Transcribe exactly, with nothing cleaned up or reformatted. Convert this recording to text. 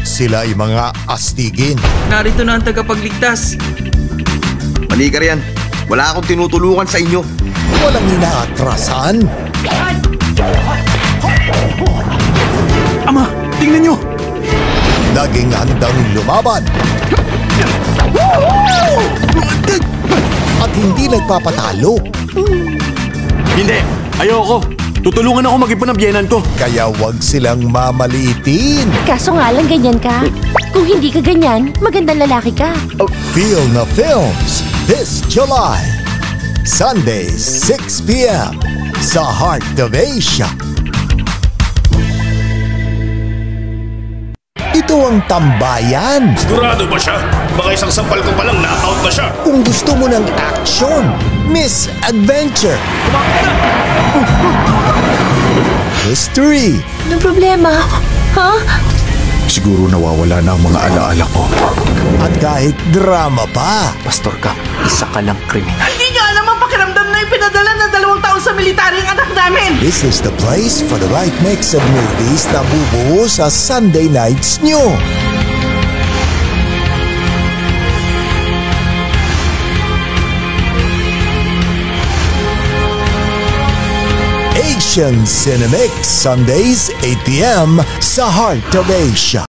sila ay mga astigin. Narito na ang tagapagligtas. Mali ka riyan. Wala akong tinutulungan sa inyo. Walang inaatrasan. Ama, tingnan nyo! Naging handang lumaban. At hindi nagpapatalo. Hindi, ayoko. Tutulungan ako mag-ipon ng biyenan ko. Kaya wag silang mamaliitin. Kaso nga lang ganyan ka. Kung hindi ka ganyan, magandang lalaki ka. Feel na Films this July. Sunday, six p m sa Heart of Asia. Ito ang tambayan. Sigurado ba siya? Baka isang sampal ko palang na-out na siya. Kung gusto mo ng action, Miss Adventure. History. Anong problema? Ha? Siguro nawawala na ang mga alaala ko. At kahit drama pa. Pastor ka, isa ka lang kriminal. Hindi nyo alam ang pakiramdam na ipinadala ng dalawang taon sa military ang anak namin. This is the place for the right mix of movies na bubuo sa Sunday nights nyo. Asian Cinemix, Sundays, eight p m sa Heart of Asia.